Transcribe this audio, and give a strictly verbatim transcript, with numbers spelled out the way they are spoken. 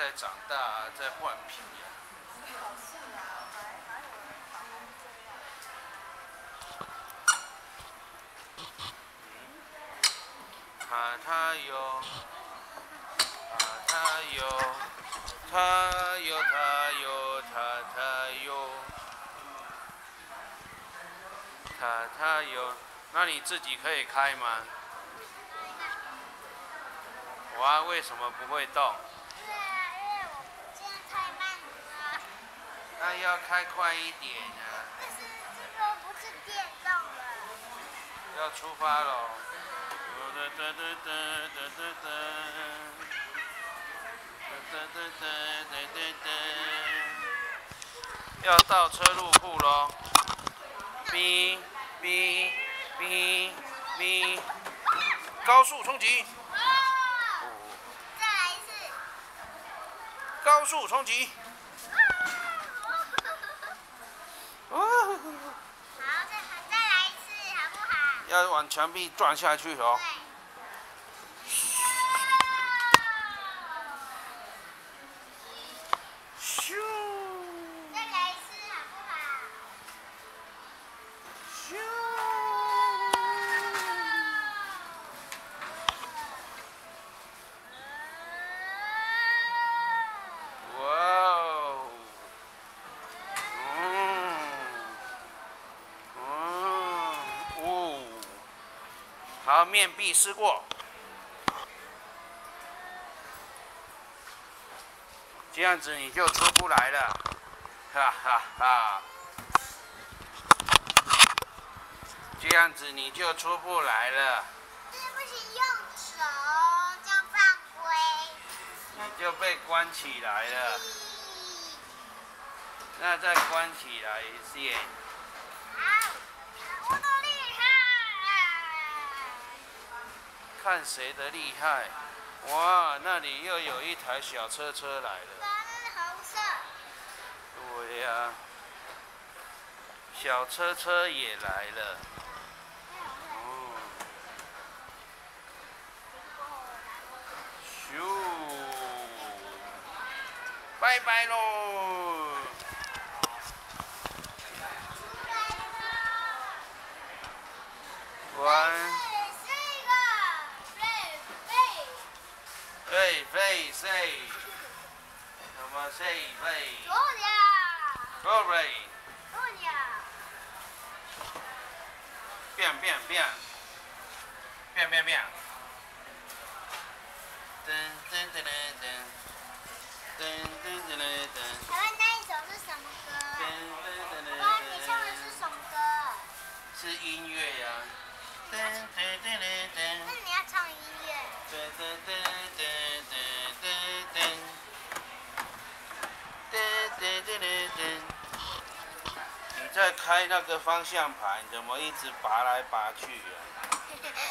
再长大，再换皮啊。他他有，他他有，他有他有他他有，他他有。那你自己可以开吗？哇，为什么不会动？ 对啊，因为我这样太慢了。 那要开快一点啊！ 但是这个不是电动的。 要出发喽！噔噔噔噔噔噔噔噔噔噔噔噔，要到车入库喽！哔哔哔哔，高速冲击！ 再来一次。 高速冲击！ 好，再再来一次，好不好？ 要往墙壁撞下去哦！咻！ 再来一次，好不好？ 咻！哇哦！嗯嗯哦，好，面壁思过。这样子你就出不来了，哈哈哈！这样子你就出不来了。 这不行，用手这样犯规。 你就被关起来了。那再关起来一些。 好，我的厉害。 看谁的厉害！哇，那里又有一台小车车来了。 那是红色。 对呀、啊，小车车也来了。哦。咻！拜拜喽！完。对，飞飞，什么飞飞？ 左呀。 过来。 左呀。 变变变，变变变。噔噔噔噔噔，噔噔噔噔噔。 台湾那一首是什么歌？ 噔噔噔噔。 爸，你唱的是什么歌？ 是音乐呀。噔噔噔噔噔。 那你要唱音乐。 噔噔噔噔噔噔噔。噔噔噔噔噔。你在开那个方向盘，怎么一直拔来拔去啊？